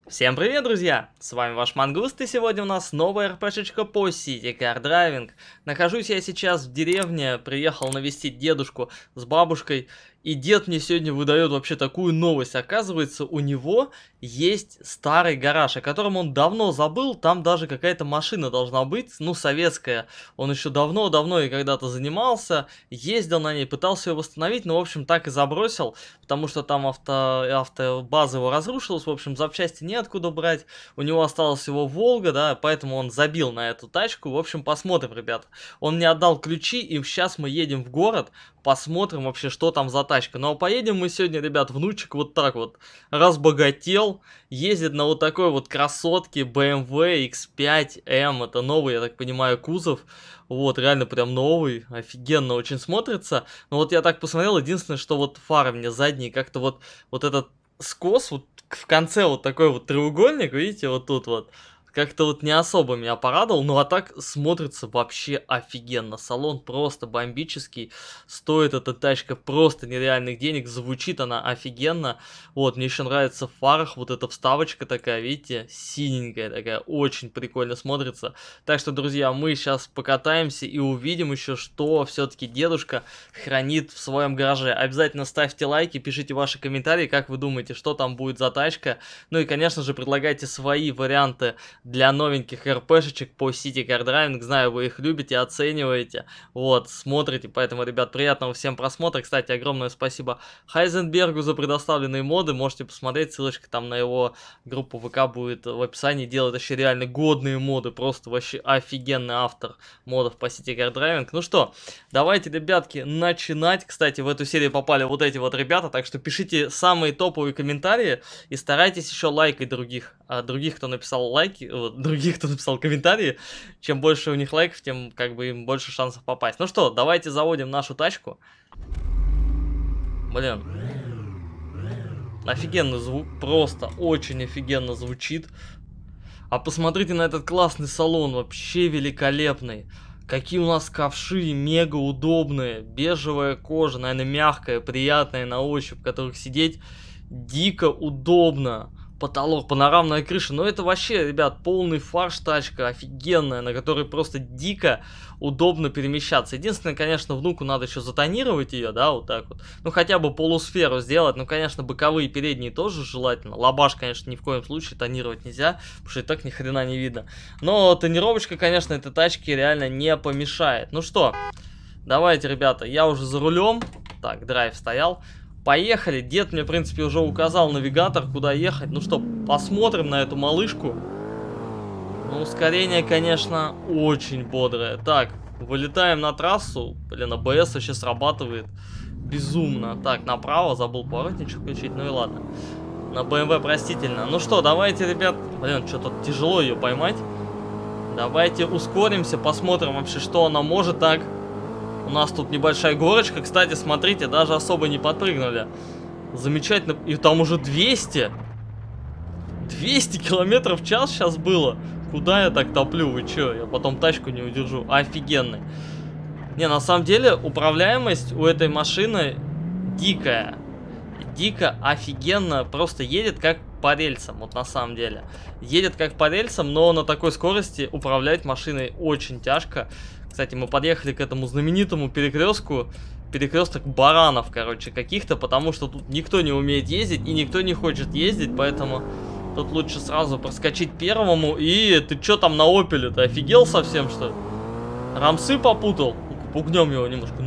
Всем привет, друзья! С вами ваш Мангуст, и сегодня у нас новая РПшечка по City Car Driving. Нахожусь я сейчас в деревне, приехал навестить дедушку с бабушкой, и дед мне сегодня выдает вообще такую новость. Оказывается, у него есть старый гараж, о котором он давно забыл, там даже какая-то машина должна быть, ну, советская. Он еще давно-давно и когда-то занимался, ездил на ней, пытался ее восстановить, но, в общем, так и забросил, потому что там автобаза его разрушилась, в общем, запчасти неоткуда брать, у него осталась всего Волга, да, поэтому он забил на эту тачку. В общем, посмотрим, ребята. Он мне отдал ключи, и сейчас мы едем в город, посмотрим вообще, что там за тачка. Ну а поедем мы сегодня, ребят, внучек вот так вот разбогател, ездит на вот такой вот красотке BMW X5M, это новый, я так понимаю, кузов. Вот, реально прям новый, офигенно очень смотрится. Но вот я так посмотрел, единственное, что вот фары мне задние, как-то вот этот скос, вот в конце вот такой вот треугольник, видите, вот тут вот. Как-то вот не особо меня порадовал, ну а так смотрится вообще офигенно. Салон просто бомбический, стоит эта тачка просто нереальных денег, звучит она офигенно. Вот, мне еще нравится в фарах вот эта вставочка такая, видите, синенькая такая, очень прикольно смотрится. Так что, друзья, мы сейчас покатаемся и увидим еще, что все-таки дедушка хранит в своем гараже. Обязательно ставьте лайки, пишите ваши комментарии, как вы думаете, что там будет за тачка. Ну и, конечно же, предлагайте свои варианты для новеньких РПшечек по City Car Driving. Знаю, вы их любите, оцениваете, вот, смотрите, поэтому, ребят, приятного всем просмотра. Кстати, огромное спасибо Хайзенбергу за предоставленные моды, можете посмотреть, ссылочка там на его группу ВК будет в описании, делает вообще реально годные моды, просто вообще офигенный автор модов по City Car Driving. Ну что, давайте, ребятки, начинать. Кстати, в эту серию попали вот эти вот ребята, так что пишите самые топовые комментарии и старайтесь еще лайкать других, кто написал лайки, других, кто написал комментарии. Чем больше у них лайков, тем как бы им больше шансов попасть. Ну что, давайте заводим нашу тачку. Блин. Офигенный звук, просто очень офигенно звучит. А посмотрите на этот классный салон, вообще великолепный. Какие у нас ковши, мега удобные, бежевая кожа, наверное, мягкая, приятная на ощупь, в которых сидеть дико удобно. Потолок, панорамная крыша, но это вообще, ребят, полный фарш тачка, офигенная, на которой просто дико удобно перемещаться. Единственное, конечно, внуку надо еще затонировать ее, да, вот так вот. Ну, хотя бы полусферу сделать, ну, конечно, боковые и передние тоже желательно. Лобаш, конечно, ни в коем случае тонировать нельзя, потому что и так ни хрена не видно. Но тонировочка, конечно, этой тачке реально не помешает. Ну что, давайте, ребята, я уже за рулем. Так, драйв стоял. Поехали, дед мне, в принципе, уже указал навигатор, куда ехать. Ну что, посмотрим на эту малышку. Ну, ускорение, конечно, очень бодрое. Так, вылетаем на трассу. Блин, АБС вообще срабатывает безумно. Так, направо, забыл поворотничек включить, ну и ладно. На BMW простительно. Ну что, давайте, ребят. Блин, что-то тяжело ее поймать. Давайте ускоримся, посмотрим вообще, что она может. Так. У нас тут небольшая горочка, кстати, смотрите, даже особо не подпрыгнули. Замечательно, и там уже 200. 200 километров в час сейчас было. Куда я так топлю, вы чё? Я потом тачку не удержу. Офигенный. Не, на самом деле, управляемость у этой машины дикая. Дико, офигенно, просто едет как по рельсам, вот на самом деле. Едет как по рельсам, но на такой скорости управлять машиной очень тяжко. Кстати, мы подъехали к этому знаменитому перекрестку. Перекресток баранов, короче, каких-то, потому что тут никто не умеет ездить и никто не хочет ездить, поэтому тут лучше сразу проскочить первому. И ты чё там на опеле-то? Офигел совсем, что ли? Рамсы попутал? Пугнем его немножко.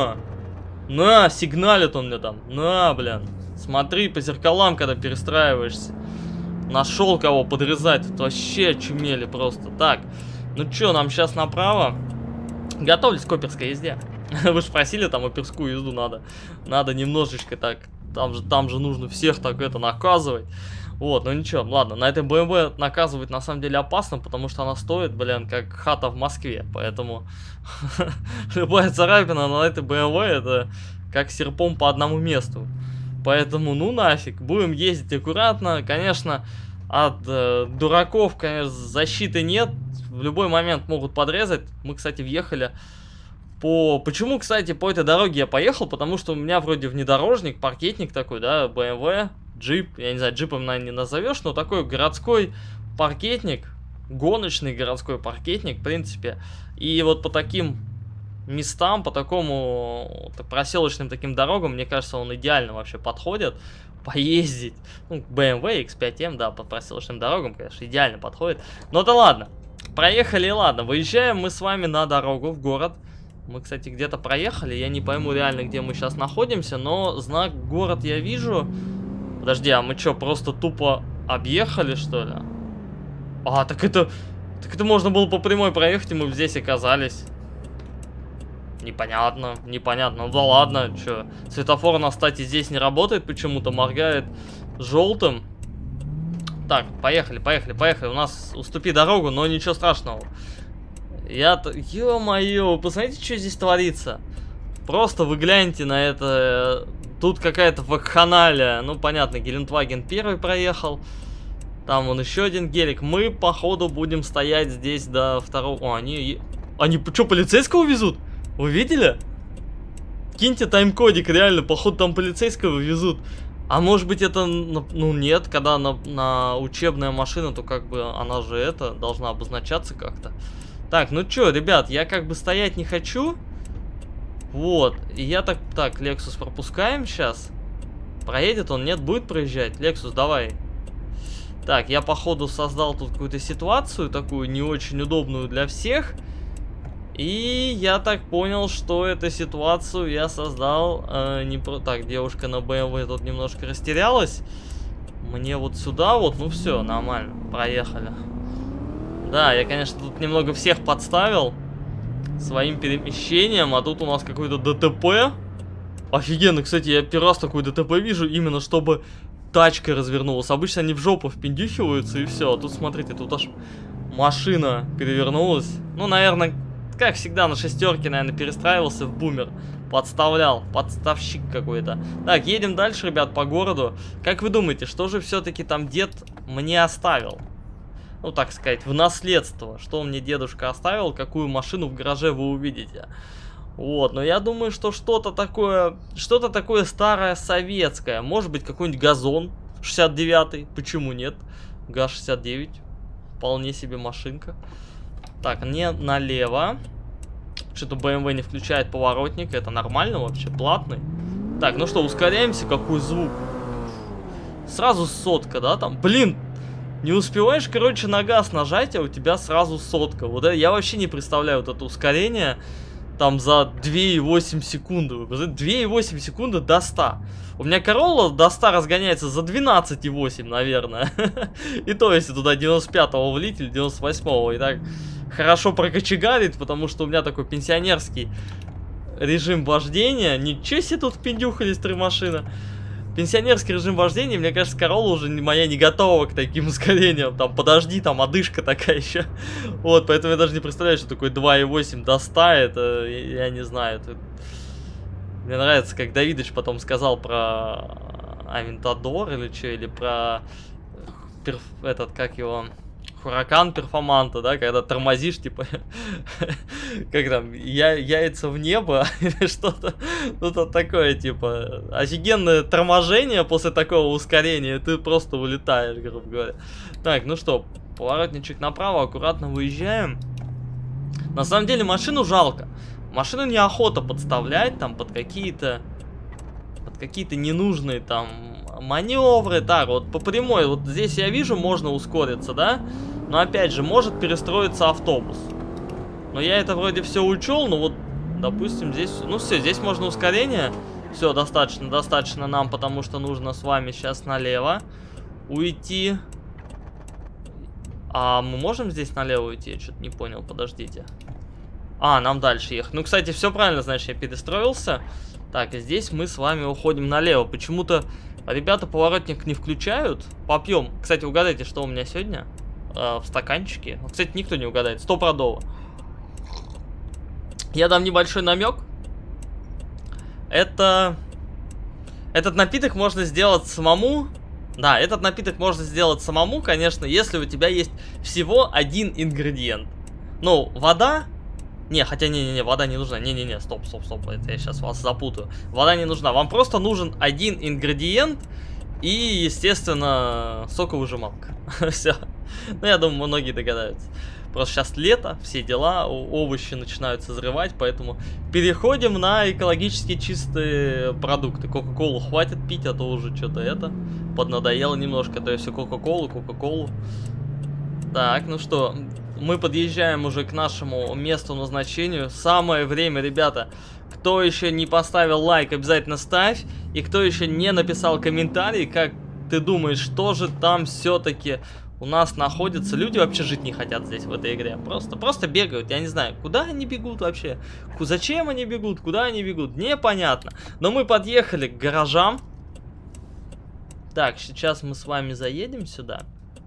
На, сигналит он мне там. На, блин. Смотри по зеркалам, когда перестраиваешься. Нашел кого подрезать. Тут вообще очумели просто. Так, ну чё, нам сейчас направо. Готовлюсь к оперской езде. Вы же просили, там оперскую езду надо. Надо немножечко так. Там же нужно всех так это наказывать. Вот, ну ничего, ладно. На этой BMW наказывать на самом деле опасно, потому что она стоит, блин, как хата в Москве. Поэтому любая царапина на этой BMW это как серпом по одному месту. Поэтому, ну нафиг, будем ездить аккуратно. Конечно, от дураков, конечно, защиты нет. В любой момент могут подрезать. Мы, кстати, въехали по... Почему, кстати, по этой дороге я поехал? Потому что у меня вроде внедорожник, паркетник такой, да, BMW. джип. Я не знаю, джипом, наверное, не назовешь, но такой городской паркетник. Гоночный городской паркетник, в принципе. И вот по таким местам, по такому проселочным таким дорогам, мне кажется, он идеально вообще подходит поездить. Ну, BMW X5M, да, по проселочным дорогам, конечно, идеально подходит. Но да ладно, проехали, ладно. Выезжаем мы с вами на дорогу в город. Мы, кстати, где-то проехали, я не пойму реально, где мы сейчас находимся, но знак город я вижу. Подожди, а мы что, просто тупо объехали, что ли? А, так это можно было по прямой проехать, и мы здесь оказались. Непонятно, непонятно. Ну да ладно, что. Светофор у нас, кстати, здесь не работает почему-то, моргает желтым. Так, поехали. У нас уступи дорогу, но ничего страшного. Ё-моё, посмотрите, что здесь творится. Просто вы гляньте на это. Тут какая-то вакханалия. Ну, понятно, Гелендваген первый проехал. Там вон еще один гелик. Мы, походу, будем стоять здесь до второго... О, они что, полицейского везут? Вы видели? Киньте тайм-кодик, реально, походу там полицейского везут. А может быть это, ну нет, когда на учебная машина, то как бы она же это должна обозначаться как-то. Так, ну чё, ребят, я как бы стоять не хочу. Вот, и я так, Lexus пропускаем сейчас. Проедет он, нет, будет проезжать? Lexus, давай. Так, я походу создал тут какую-то ситуацию, такую не очень удобную для всех. И я так понял, что эту ситуацию я создал Так, девушка на BMW тут немножко растерялась. Мне вот сюда вот, ну все, нормально, проехали. Да, я, конечно, тут немного всех подставил своим перемещением, а тут у нас какой-то ДТП. Офигенно, кстати, я первый раз такой ДТП вижу, именно чтобы тачка развернулась. Обычно они в жопу впендюхиваются и все. А тут, смотрите, тут аж машина перевернулась. Ну, наверное... Как всегда, на шестерке, наверное, перестраивался в бумер. Подставлял. Подставщик какой-то. Так, едем дальше, ребят, по городу. Как вы думаете, что же все-таки там дед мне оставил? Ну, так сказать, в наследство. Что мне дедушка оставил, какую машину в гараже вы увидите. Вот, но я думаю, что что-то такое старое советское. Может быть, какой-нибудь газон 69-й. Почему нет? ГАЗ-69. Вполне себе машинка. Так, не налево. Что-то BMW не включает поворотник. Это нормально вообще, платный. Так, ну что, ускоряемся. Какой звук. Сразу сотка, да, там? Блин, не успеваешь, короче, на газ нажать, а у тебя сразу сотка. Вот это, я вообще не представляю вот это ускорение. Там за 2,8 секунды. 2,8 секунды до 100. У меня Corolla до 100 разгоняется за 12,8, наверное. И то, если туда 95-го влить или 98-го. И так хорошо прокочегарит, потому что у меня такой пенсионерский режим вождения. Ничего себе тут пиндюхались три машины. Пенсионерский режим вождения, мне кажется, Corolla уже моя не готова к таким ускорениям. Там, подожди, там одышка такая еще. Вот, поэтому я даже не представляю, что такое 2,8 до 100. Это, я не знаю. Это... Мне нравится, как Давидыч потом сказал про Авентадор или что, или про этот, как его... Huracan перформанта, да, когда тормозишь, типа, как там, яйца в небо, или что-то, ну-то такое, типа, офигенное торможение после такого ускорения, ты просто улетаешь, грубо говоря. Так, ну что, поворотничек направо, аккуратно выезжаем. На самом деле машину жалко, машину неохота подставлять, там, под какие-то ненужные, там, маневры. Так, вот по прямой, вот здесь я вижу, можно ускориться, да? Но опять же, может перестроиться автобус. Но я это вроде все учел, но вот, допустим, здесь... Ну все, здесь можно ускорение. Все, достаточно нам, потому что нужно с вами сейчас налево уйти. А мы можем здесь налево уйти? Я что-то не понял, подождите. А, нам дальше ехать. Ну, кстати, все правильно, значит, я перестроился. Так, и здесь мы с вами уходим налево. Почему-то ребята поворотник не включают. Попьем. Кстати, угадайте, что у меня сегодня в стаканчике. Кстати, никто не угадает. Стопудово. Я дам небольшой намек. Этот напиток можно сделать самому. Да, этот напиток можно сделать самому, конечно, если у тебя есть всего один ингредиент. Ну, вода. Не, хотя, не, вода не нужна. Не, стоп, это я сейчас вас запутаю. Вода не нужна. Вам просто нужен один ингредиент И, естественно, соковыжималка. Все. Ну, я думаю, многие догадаются. Просто сейчас лето, все дела, овощи начинают созревать, поэтому переходим на экологически чистые продукты. Кока-колу хватит пить, а то уже что-то это поднадоело немножко. То есть все Кока-колу. Так, ну что, мы подъезжаем уже к нашему месту назначению. Самое время, ребята. Кто еще не поставил лайк, обязательно ставь. И кто еще не написал комментарий, как ты думаешь, что же там все-таки у нас находится? Люди вообще жить не хотят здесь, в этой игре. Просто бегают, я не знаю, куда они бегут вообще. Зачем они бегут, куда они бегут, непонятно. Но мы подъехали к гаражам. Так, сейчас мы с вами заедем сюда.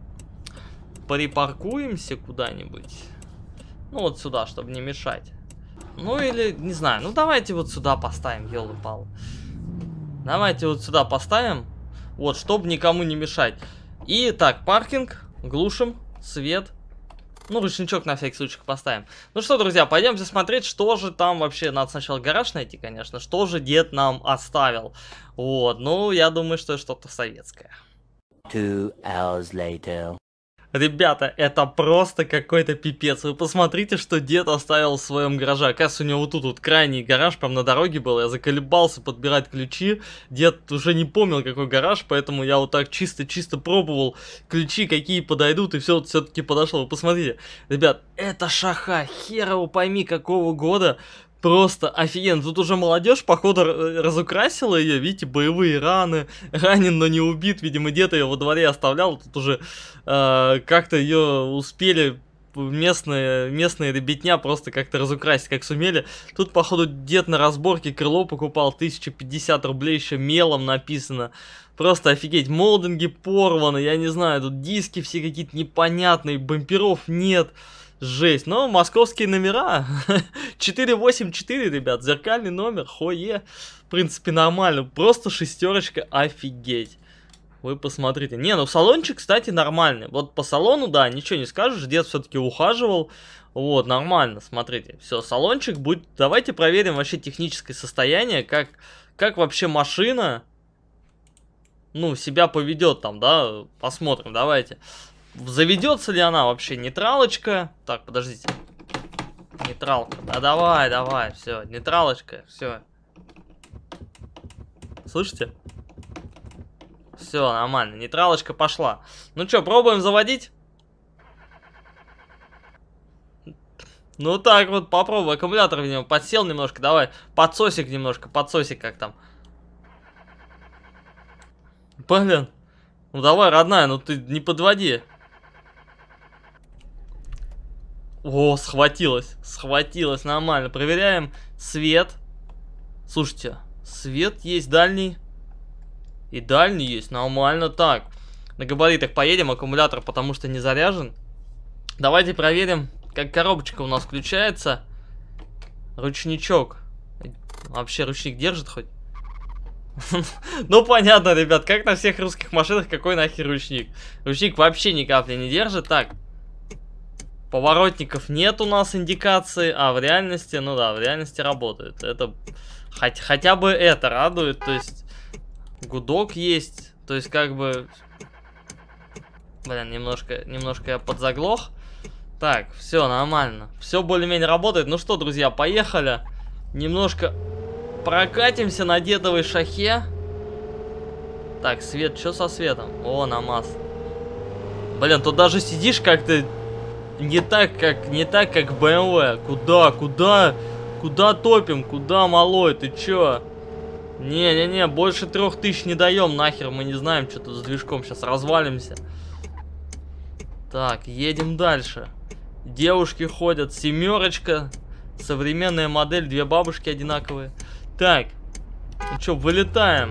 Припаркуемся куда-нибудь. Ну вот сюда, чтобы не мешать. Ну или, не знаю, ну давайте вот сюда поставим, ёлы-палы. Давайте вот сюда поставим. Вот, чтобы никому не мешать. И так, паркинг, глушим, свет. Ну, ручничок на всякий случай поставим. Ну что, друзья, пойдемте смотреть, что же там вообще. Надо сначала гараж найти, конечно. Что же дед нам оставил. Вот, ну, я думаю, что это что-то советское. 2 hours later. Ребята, это просто какой-то пипец. Вы посмотрите, что дед оставил в своем гараже. Оказывается, у него вот тут вот крайний гараж, прям на дороге был. Я заколебался подбирать ключи. Дед уже не помнил, какой гараж, поэтому я вот так чисто пробовал ключи, какие подойдут, и все-таки подошло. Вы посмотрите. Ребят, это шаха, хер его пойми, какого года. Просто офигенно. Тут уже молодежь, походу, разукрасила ее. Видите, боевые раны. Ранен, но не убит. Видимо, дед ее во дворе оставлял. Тут уже как-то ее успели местные ребятня просто как-то разукрасить, как сумели. Тут, походу, дед на разборке крыло покупал. 1050 рублей, еще мелом написано. Просто офигеть. Молдинги порваны, я не знаю. Тут диски все какие-то непонятные. Бамперов нет. Жесть, но московские номера 484, ребят, зеркальный номер, хое, в принципе нормально, просто шестерочка, офигеть. Вы посмотрите, не, ну салончик, кстати, нормальный, вот по салону, да, ничего не скажешь, дед все-таки ухаживал, вот, нормально, смотрите, все, салончик будет, давайте проверим вообще техническое состояние, как вообще машина, ну, себя поведет там, да, посмотрим, давайте. Заведется ли она вообще? Нейтралочка. Так, подождите. Нейтралка. Да давай, все. Нейтралочка, все. Слышите? Все, нормально. Нейтралочка пошла. Ну что, пробуем заводить? Ну так вот, попробуй. Аккумулятор, видимо, подсел немножко. Давай, подсосик немножко. Подсосик как там. Блин. Ну давай, родная, ну ты не подводи. О, схватилась, нормально. Проверяем свет. Слушайте, свет есть дальний. И дальний есть, нормально. Так, на габаритах поедем, аккумулятор потому что не заряжен. Давайте проверим, как коробочка у нас включается. Ручничок. Вообще ручник держит хоть? Ну понятно, ребят, как на всех русских машинах, какой нахер ручник? Ручник вообще ни капли не держит. Так. Поворотников нет у нас индикации, а в реальности, ну да, в реальности работает. Это хотя бы это радует, то есть гудок есть, то есть как бы, блин, немножко я подзаглох. Так, все нормально, все более-менее работает. Ну что, друзья, поехали, немножко прокатимся на дедовой шахе. Так, свет, что со светом? О, намаз. Блин, тут даже сидишь как-то не так, как BMW. Куда топим? Куда малой? Ты чё? Не-не-не, больше 3000 не даем, нахер, мы не знаем, что тут с движком, сейчас развалимся. Так, едем дальше. Девушки ходят, семерочка, современная модель, две бабушки одинаковые. Так, ну чё, вылетаем.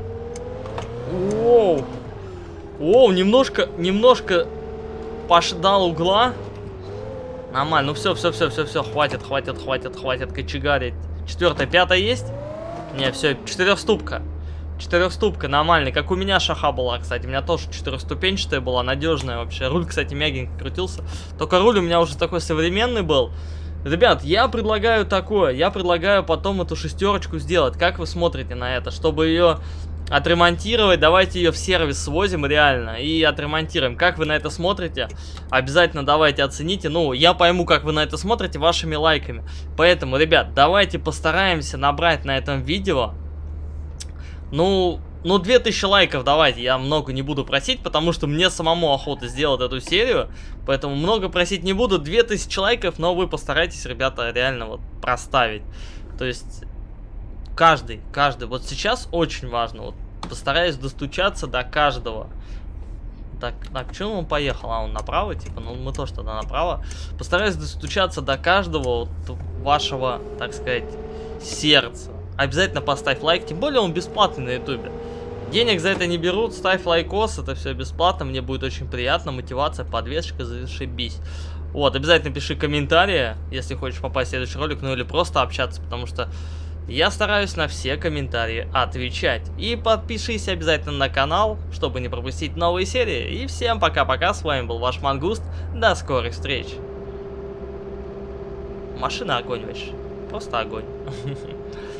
Воу, немножко пошдал угла. Нормально, ну все, хватит кочегарить. 4-я, 5-я есть? Не, все, 4-ступка. 4-ступка, нормально, как у меня шаха была, кстати. У меня тоже 4-ступенчатая была, надежная вообще. Руль, кстати, мягенько крутился. Только руль у меня уже такой современный был. Ребят, я предлагаю такое. Я предлагаю потом эту шестерочку сделать. Как вы смотрите на это? Чтобы ее отремонтировать. Давайте ее в сервис свозим реально и отремонтируем. Как вы на это смотрите? Обязательно давайте оцените. Ну, я пойму, как вы на это смотрите вашими лайками. Поэтому, ребят, давайте постараемся набрать на этом видео, ну 2000 лайков давайте. Я много не буду просить, потому что мне самому охота сделать эту серию. Поэтому много просить не буду. 2000 лайков, но вы постарайтесь, ребята, реально вот проставить. То есть каждый. Вот сейчас очень важно. Вот постараюсь достучаться до каждого. Так, почему он поехал? А, он направо, типа, ну мы тоже тогда направо. Постараюсь достучаться до каждого вот вашего, так сказать, сердца. Обязательно поставь лайк, тем более он бесплатный на ютубе. Денег за это не берут, ставь лайкос, это все бесплатно, мне будет очень приятно, мотивация, подвесочка, зашибись. Вот, обязательно пиши комментарии, если хочешь попасть в следующий ролик, ну или просто общаться, потому что я стараюсь на все комментарии отвечать. И подпишись обязательно на канал, чтобы не пропустить новые серии. И всем пока-пока, с вами был ваш Мангуст, до скорых встреч. Машина огонь вообще, просто огонь.